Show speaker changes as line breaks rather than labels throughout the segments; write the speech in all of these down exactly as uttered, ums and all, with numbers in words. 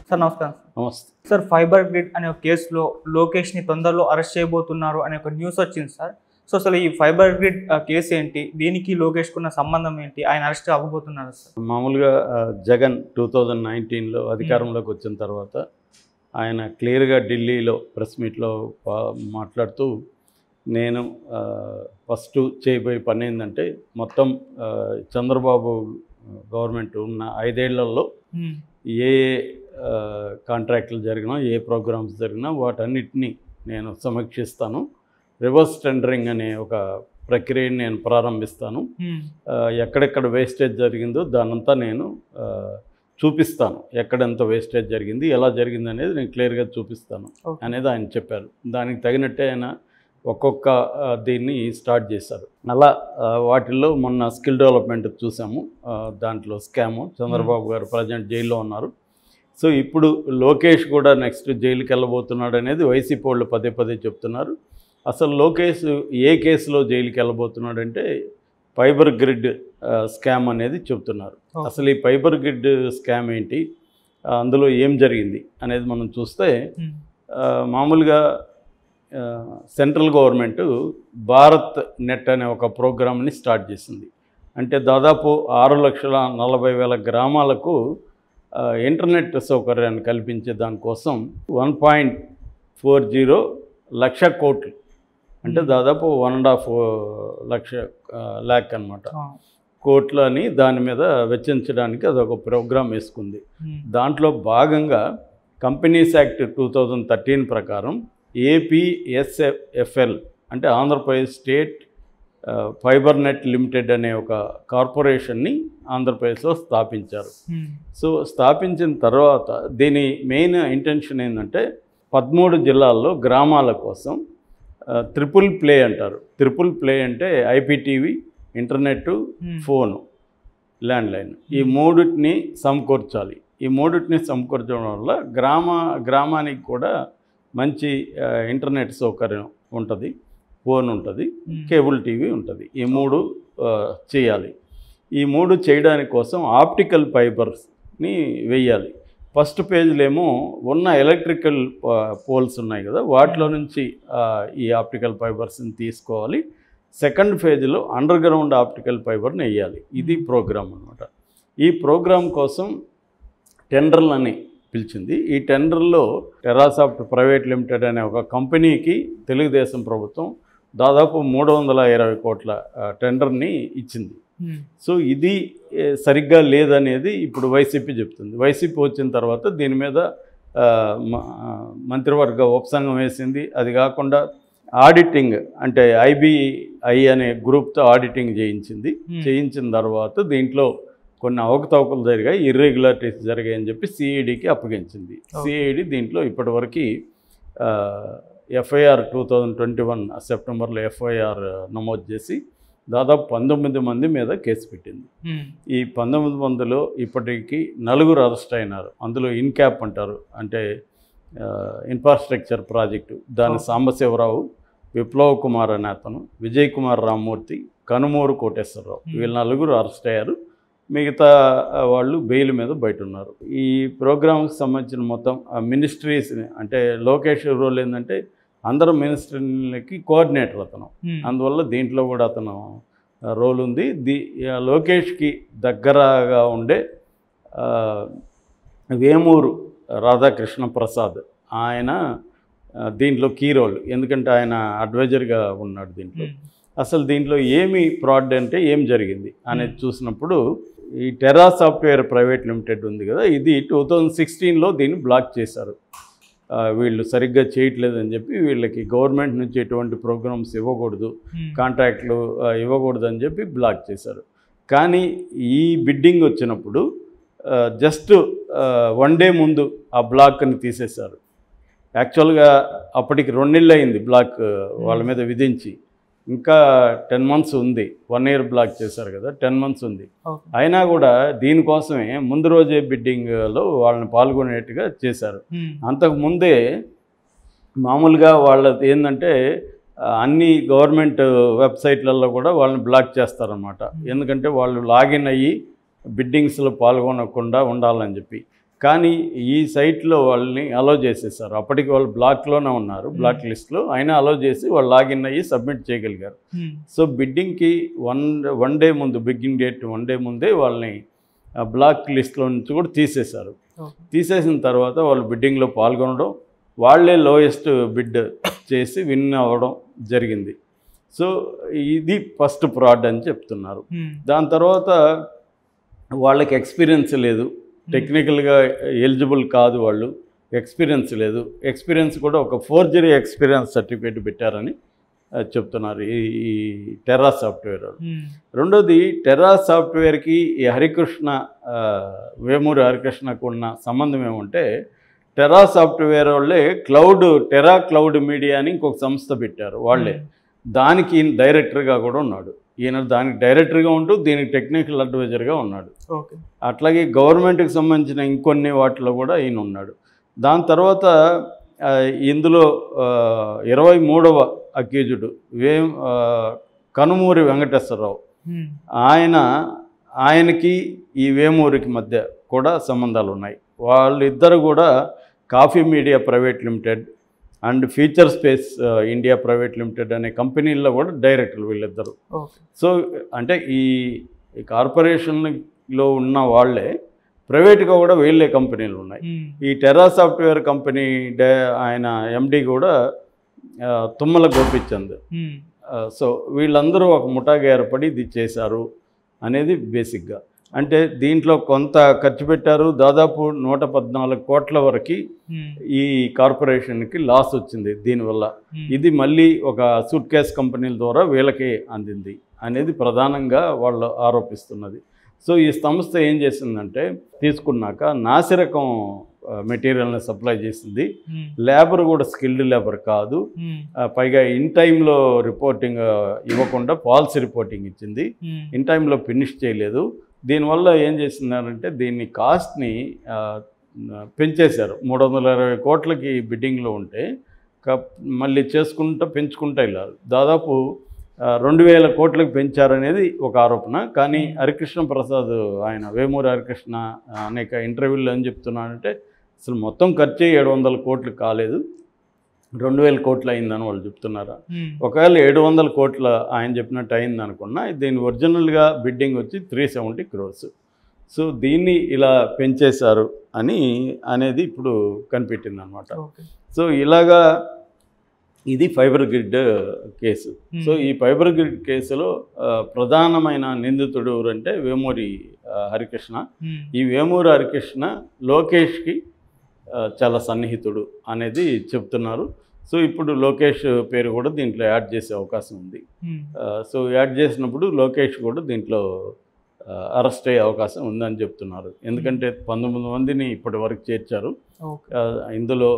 Sir నమస్కారం.
నమస్తే
sir fibre grid అనే ఒక కేసులో లోకేష్ని తొందరలో అరెస్ట్ చేయబోతున్నారు అనే ఒక న్యూస్ వచ్చింది సార్. సో అసలు ఈ ఫైబర్ గ్రిడ్ కేసు ఏంటి, దీనికి లోకేష్కున్న సంబంధం ఏంటి, ఆయన అరెస్ట్ అవ్వబోతున్నారు సార్?
మామూలుగా జగన్ టూ థౌజండ్ నైన్టీన్లో అధికారంలోకి వచ్చిన తర్వాత ఆయన క్లియర్గా ఢిల్లీలో ప్రెస్ మీట్లో మాట్లాడుతూ నేను ఫస్ట్ చేయబోయే పని ఏంటంటే మొత్తం చంద్రబాబు గవర్నమెంట్ ఉన్న ఐదేళ్లలో ఏ కాంట్రాక్టులు జరిగినా ఏ ప్రోగ్రామ్స్ జరిగినా వాటన్నిటినీ నేను సమీక్షిస్తాను. రివర్స్ టెండరింగ్ అనే ఒక ప్రక్రియని నేను ప్రారంభిస్తాను. ఎక్కడెక్కడ వేస్టేజ్ జరిగిందో దానంతా నేను చూపిస్తాను. ఎక్కడెంత వేస్టేజ్ జరిగింది, ఎలా జరిగింది అనేది నేను క్లియర్గా చూపిస్తాను అనేది ఆయన చెప్పారు. దానికి తగినట్టే ఆయన ఒక్కొక్క దీన్ని స్టార్ట్ చేశారు. అలా వాటిల్లో మొన్న స్కిల్ డెవలప్మెంట్ చూసాము. దాంట్లో స్కాము చంద్రబాబు గారు ప్రజెంట్ జైల్లో ఉన్నారు. సో ఇప్పుడు లోకేష్ కూడా నెక్స్ట్ జైలుకి వెళ్ళబోతున్నాడు అనేది వైసీపీ వాళ్ళు పదే పదే చెప్తున్నారు. అసలు లోకేష్ ఏ కేసులో జైలుకి వెళ్ళబోతున్నాడు అంటే ఫైబర్ గ్రిడ్ స్కామ్ అనేది చెప్తున్నారు. అసలు ఈ ఫైబర్ గ్రిడ్ స్కామ్ ఏంటి, అందులో ఏం జరిగింది అనేది మనం చూస్తే మామూలుగా సెంట్రల్ గవర్నమెంట్ భారత్ నెట్ అనే ఒక ప్రోగ్రామ్ని స్టార్ట్ చేసింది. అంటే దాదాపు ఆరు లక్షల నలభై వేల గ్రామాలకు ఇంటర్నెట్ సౌకర్యాన్ని కల్పించే దానికోసం వన్ పాయింట్ ఫోర్ జీరో లక్ష కోట్లు అంటే దాదాపు వన్ అండ్ హాఫ్ లక్ష ల్యాక్ అనమాట కోట్లని దాని మీద వెచ్చించడానికి అదొక ప్రోగ్రాం వేసుకుంది. దాంట్లో భాగంగా companies act two thousand thirteen ప్రకారం ఏపీఎస్ఎఫ్ఎల్ అంటే Andhra Pradesh state fibre net limited అనే ఒక కార్పొరేషన్ని ఆంధ్రప్రదేశ్లో స్థాపించారు. సో స్థాపించిన తర్వాత దీని మెయిన్ ఇంటెన్షన్ ఏంటంటే పదమూడు జిల్లాల్లో గ్రామాల కోసం ట్రిపుల్ ప్లే అంటారు. ట్రిపుల్ ప్లే అంటే ఐపీటీవీ, ఇంటర్నెట్, ఫోను, ల్యాండ్లైన్ ఈ మూడింటిని సమకూర్చాలి. ఈ మూడింటిని సమకూర్చడం వల్ల గ్రామ గ్రామానికి కూడా మంచి ఇంటర్నెట్ సౌకర్యం ఉంటుంది, ఫోన్ ఉంటుంది, కేబుల్ టీవీ ఉంటుంది. ఈ మూడు చేయాలి. ఈ మూడు చేయడానికి కోసం ఆప్టికల్ ఫైబర్స్ని వేయాలి. ఫస్ట్ పేజ్లో ఏమో ఉన్న ఎలక్ట్రికల్ పోల్స్ ఉన్నాయి కదా, వాటిలో నుంచి ఈ ఆప్టికల్ ఫైబర్స్ని తీసుకోవాలి. సెకండ్ ఫేజ్లో అండర్ గ్రౌండ్ ఆప్టికల్ ఫైబర్ని వేయాలి. ఇది ప్రోగ్రామ్ అనమాట. ఈ ప్రోగ్రామ్ కోసం టెండర్లని పిలిచింది. ఈ టెండర్లో టెరాసాఫ్ట్ ప్రైవేట్ లిమిటెడ్ అనే ఒక కంపెనీకి తెలుగుదేశం ప్రభుత్వం దాదాపు మూడు వందల ఇరవై కోట్ల టెండర్ని ఇచ్చింది. సో ఇది సరిగ్గా లేదనేది ఇప్పుడు వైసీపీ చెప్తుంది. వైసీపీ వచ్చిన తర్వాత దీని మీద మంత్రివర్గ ఉపసంఘం వేసింది. అది కాకుండా ఆడిటింగ్ అంటే ఐబిఐ అనే గ్రూప్తో ఆడిటింగ్ చేయించింది. చేయించిన తర్వాత దీంట్లో కొన్ని అవకతవకలు జరిగాయి, ఇర్రెగ్యులారిటీస్ జరిగాయని చెప్పి సిఐడికి అప్పగించింది. సిఐడి దీంట్లో ఇప్పటివరకు FIR two thousand twenty one సెప్టెంబర్లో ఎఫ్ఐఆర్ నమోదు చేసి దాదాపు పంతొమ్మిది మంది మీద కేసు పెట్టింది. ఈ పంతొమ్మిది మందిలో ఇప్పటికీ నలుగురు అరెస్ట్ అయినారు. అందులో ఇన్క్యాప్ అంటారు, అంటే ఇన్ఫ్రాస్ట్రక్చర్ ప్రాజెక్టు, దాని సాంబశివరావు, విప్లవ్ కుమార్ అనే అతను, విజయ్ కుమార్ రామ్మూర్తి, కనుమూరు కోటేశ్వరరావు, వీళ్ళ నలుగురు అరెస్ట్ అయ్యారు. మిగతా వాళ్ళు బెయిల్ మీద బయట ఉన్నారు. ఈ ప్రోగ్రామ్కి సంబంధించిన మొత్తం మినిస్ట్రీస్ని అంటే లోకేష్ రోల్ ఏంటంటే అందరూ మినిస్ట్రీలకి కోఆర్డినేటర్ అతను. అందువల్ల దీంట్లో కూడా అతను రోల్ ఉంది. ది లోకేష్కి దగ్గరగా ఉండే వేమూరు రాధాకృష్ణ ప్రసాద్ ఆయన దీంట్లో కీ రోల్, ఎందుకంటే ఆయన అడ్వైజర్గా ఉన్నాడు దీంట్లో. అసలు దీంట్లో ఏమి ఫ్రాడ్ అంటే ఏం జరిగింది అనేది చూసినప్పుడు ఈ టెరా సాఫ్ట్వేర్ ప్రైవేట్ లిమిటెడ్ ఉంది కదా, ఇది టూ థౌజండ్ సిక్స్టీన్లో దీన్ని బ్లాక్ చేశారు. వీళ్ళు సరిగ్గా చేయట్లేదని చెప్పి వీళ్ళకి గవర్నమెంట్ నుంచి ఎటువంటి ప్రోగ్రామ్స్ ఇవ్వకూడదు, కాంట్రాక్ట్లు ఇవ్వకూడదు అని చెప్పి బ్లాక్ చేశారు. కానీ ఈ బిడ్డింగ్ వచ్చినప్పుడు జస్ట్ వన్ డే ముందు ఆ బ్లాక్ని తీసేశారు. యాక్చువల్గా అప్పటికి రెండేళ్ళు అయింది బ్లాక్ వాళ్ళ మీద విధించి, ఇంకా టెన్ మంత్స్ ఉంది. వన్ ఇయర్ బ్లాక్ చేశారు కదా, టెన్ మంత్స్ ఉంది. అయినా కూడా దీనికోసమే ముందు రోజే బిడ్డింగ్లో వాళ్ళని పాల్గొనేట్టుగా చేశారు. అంతకు ముందే మామూలుగా వాళ్ళది ఏంటంటే అన్ని గవర్నమెంట్ వెబ్సైట్లలో కూడా వాళ్ళని బ్లాక్ చేస్తారన్నమాట. ఎందుకంటే వాళ్ళు లాగిన్ అయ్యి బిడ్డింగ్స్లో పాల్గొనకుండా ఉండాలని చెప్పి. కానీ ఈ సైట్లో వాళ్ళని అలో చేసేసారు. అప్పటికి వాళ్ళు బ్లాక్లోనే ఉన్నారు, బ్లాక్ లిస్ట్లో. అయినా అలో చేసి వాళ్ళు లాగిన్ అయ్యి సబ్మిట్ చేయగలిగారు. సో బిడ్డింగ్కి వన్ వన్ డే ముందు, బిగ్గింగ్ డేట్ వన్ డే ముందే వాళ్ళని బ్లాక్ లిస్ట్లో నుంచి కూడా తీసేశారు. తీసేసిన తర్వాత వాళ్ళు బిడ్డింగ్లో పాల్గొనడం, వాళ్ళే లోయెస్ట్ బిడ్ చేసి విన్ అవ్వడం జరిగింది. సో ఇది ఫస్ట్ ఫ్రాడ్ అని చెప్తున్నారు. దాని తర్వాత వాళ్ళకి ఎక్స్పీరియన్స్ లేదు, టెక్నికల్గా ఎలిజిబుల్ కాదు, వాళ్ళు ఎక్స్పీరియన్స్ లేదు. ఎక్స్పీరియన్స్ కూడా ఒక ఫోర్జరీ ఎక్స్పీరియన్స్ సర్టిఫికేట్ పెట్టారని చెప్తున్నారు ఈ ఈ టెర్రా సాఫ్ట్వేర్ వాళ్ళు. రెండోది, టెర్రా సాఫ్ట్వేర్కి ఈ హరికృష్ణ వేమూరి హరికృష్ణకు ఉన్న సంబంధం ఏమంటే, టెర్రా సాఫ్ట్వేర్ వాళ్ళే క్లౌడ్ టెర్రా క్లౌడ్ మీడియా అని ఇంకొక సంస్థ పెట్టారు వాళ్ళే. దానికి డైరెక్టర్గా కూడా ఉన్నాడు ఈయన. దానికి డైరెక్టర్గా ఉంటూ దీనికి టెక్నికల్ అడ్వైజర్గా ఉన్నాడు. అట్లాగే గవర్నమెంట్కి సంబంధించిన ఇంకొన్ని వాటిలో కూడా ఈయన ఉన్నాడు. దాని తర్వాత ఇందులో ఇరవై మూడవ అక్యూజుడు వే కనుమూరి వెంకటేశ్వరరావు, ఆయన ఆయనకి ఈ వేమూరికి మధ్య కూడా సంబంధాలు ఉన్నాయి. వాళ్ళిద్దరు కూడా coffee media private limited and future space India private limited అనే కంపెనీల్లో కూడా డైరెక్టర్లు వీళ్ళిద్దరు. సో అంటే ఈ కార్పొరేషన్లో ఉన్న వాళ్ళే ప్రైవేట్గా కూడా వీళ్ళే కంపెనీలు ఉన్నాయి. ఈ టెర్రా సాఫ్ట్వేర్ కంపెనీ డే ఆయన ఎండి కూడా తుమ్మల గోపిచంద్. సో వీళ్ళందరూ ఒక ముఠాగా ఏర్పడి ఇది చేశారు అనేది బేసిక్గా. అంటే దీంట్లో కొంత ఖర్చు పెట్టారు, దాదాపు నూట పద్నాలుగు కోట్ల వరకు ఈ కార్పొరేషన్కి లాస్ వచ్చింది దీనివల్ల. ఇది మళ్ళీ ఒక సూట్ కేస్ కంపెనీల ద్వారా వీళ్ళకి అందింది అనేది ప్రధానంగా వాళ్ళు ఆరోపిస్తున్నది. సో ఈ సంస్థ ఏం చేసిందంటే, తీసుకున్నాక నాసిరకం మెటీరియల్ని సప్లై చేసింది. లేబర్ కూడా స్కిల్డ్ లేబర్ కాదు, పైగా ఇన్ టైంలో రిపోర్టింగ్ ఇవ్వకుండా ఫాల్స్ రిపోర్టింగ్ ఇచ్చింది, ఇన్ టైంలో ఫినిష్ చేయలేదు. దీనివల్ల ఏం చేసిందంటే దీన్ని కాస్ట్ని పెంచేశారు. మూడు వందల ఇరవై కోట్లకి బిడ్డింగ్లో ఉంటే మళ్ళీ చేసుకుంటూ పెంచుకుంటూ వెళ్ళారు. దాదాపు రెండు వేల కోట్లకు పెంచారనేది ఒక ఆరోపణ. కానీ హరికృష్ణ ప్రసాద్, ఆయన వేమూరి హరికృష్ణ అనేక ఇంటర్వ్యూల్లో ఏం చెప్తున్నాడంటే, అసలు మొత్తం ఖర్చు ఏడు వందల కోట్లు కాలేదు, రెండు వేల కోట్లు అయిందని వాళ్ళు చెప్తున్నారా. ఒకవేళ ఏడు వందల కోట్ల ఆయన చెప్పినట్టు అయింది అనుకున్నా, దీని ఒరిజినల్గా బిడ్డింగ్ వచ్చి త్రీ సెవెంటీ క్రోర్స్. సో దీన్ని ఇలా పెంచేశారు అని అనేది ఇప్పుడు కనిపెట్టింది అనమాట. సో ఇలాగా ఇది ఫైబర్ గ్రిడ్ కేసు. సో ఈ ఫైబర్ గ్రిడ్ కేసులో ప్రధానమైన నిందితుడు ఎవరంటే వేమూరి హరికృష్ణ. ఈ వేమూరి హరికృష్ణ లోకేష్కి చాలా సన్నిహితుడు అనేది చెప్తున్నారు. సో ఇప్పుడు లోకేష్ పేరు కూడా దీంట్లో యాడ్ చేసే అవకాశం ఉంది. సో యాడ్ చేసినప్పుడు లోకేష్ కూడా దీంట్లో అరెస్ట్ అయ్యే అవకాశం ఉందని చెప్తున్నారు. ఎందుకంటే పంతొమ్మిది మందిని ఇప్పటి వరకు చేర్చారు, ఇందులో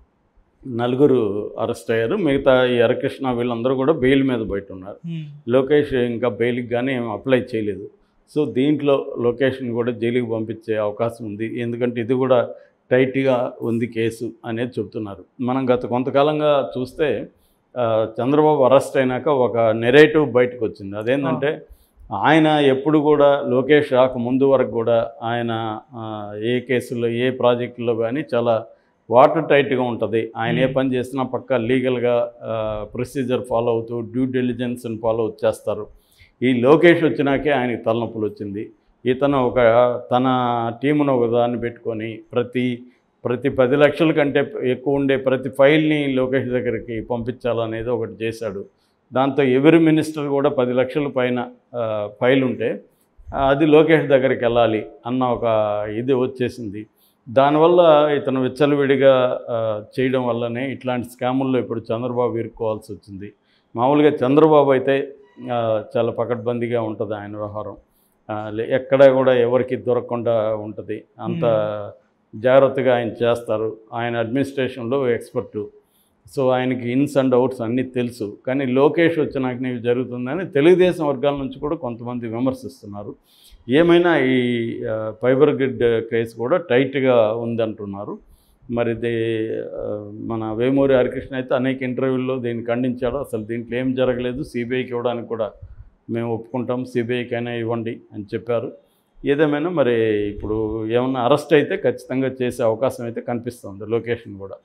నలుగురు అరెస్ట్ అయ్యారు. మిగతా ఈ హరికృష్ణ వీళ్ళందరూ కూడా బెయిల్ మీద బయట ఉన్నారు. లోకేష్ ఇంకా బెయిల్కి కానీ ఏం అప్లై చేయలేదు. సో దీంట్లో లోకేష్ని కూడా జైలుకి పంపించే అవకాశం ఉంది. ఎందుకంటే ఇది కూడా టైట్గా ఉంది కేసు అనేది చెప్తున్నారు. మనం గత కొంతకాలంగా చూస్తే చంద్రబాబు అరెస్ట్ అయినాక ఒక నెరేటివ్ బయటకు వచ్చింది. అదేంటంటే ఆయన ఎప్పుడు కూడా లోకేష్ రాక ముందు వరకు కూడా ఆయన ఏ కేసుల్లో ఏ ప్రాజెక్టుల్లో కానీ చాలా వాటర్ టైట్గా ఉంటుంది. ఆయన ఏ పని చేసినా పక్కా లీగల్గా ప్రొసీజర్ ఫాలో అవుతూ డ్యూ డిలిజెన్స్ని ఫాలో చేస్తారు. ఈ లోకేష్ వచ్చినాకే ఆయనకి తలనొప్పులు వచ్చింది. ఇతను ఒక తన టీమును ఒక దాన్ని పెట్టుకొని ప్రతి ప్రతి పది లక్షల కంటే ఎక్కువ ఉండే ప్రతి ఫైల్ని లోకేష్ దగ్గరికి పంపించాలనేది ఒకటి చేశాడు. దాంతో ఎవరి మినిస్టర్ కూడా పది లక్షల పైన ఫైల్ ఉంటే అది లోకేష్ దగ్గరికి వెళ్ళాలి అన్న ఒక ఇది వచ్చేసింది. దానివల్ల ఇతను విచ్చలవిడిగా చేయడం వల్లనే ఇట్లాంటి స్కాముల్లో ఇప్పుడు చంద్రబాబు ఇరుక్కోవాల్సి వచ్చింది. మామూలుగా చంద్రబాబు అయితే చాలా పకడ్బందీగా ఉంటుంది ఆయన వ్యవహారం, ఎక్కడ కూడా ఎవరికి దొరకకుండా ఉంటుంది, అంత జాగ్రత్తగా ఆయన చేస్తారు. ఆయన అడ్మినిస్ట్రేషన్లో ఎక్స్పర్టు. సో ఆయనకి ఇన్స్ అండ్ అవుట్స్ అన్నీ తెలుసు. కానీ లోకేష్ వచ్చినాక ఇవి జరుగుతుందని తెలుగుదేశం వర్గాల నుంచి కూడా కొంతమంది విమర్శిస్తున్నారు. ఏమైనా ఈ ఫైబర్ గ్రిడ్ కేసు కూడా టైట్గా ఉందంటున్నారు. మరి ఇది మన వేమూరి హరికృష్ణ అయితే అనేక ఇంటర్వ్యూల్లో దీన్ని ఖండించాడు. అసలు దీంట్లో ఏం జరగలేదు, సిబిఐకి ఇవ్వడానికి కూడా మేము ఒప్పుకుంటాం, సిబిఐకైనా ఇవ్వండి అని చెప్పారు. ఏదేమైనా మరి ఇప్పుడు ఏమన్నా అరెస్ట్ అయితే ఖచ్చితంగా చేసే అవకాశం అయితే కనిపిస్తుంది లొకేషన్ కూడా.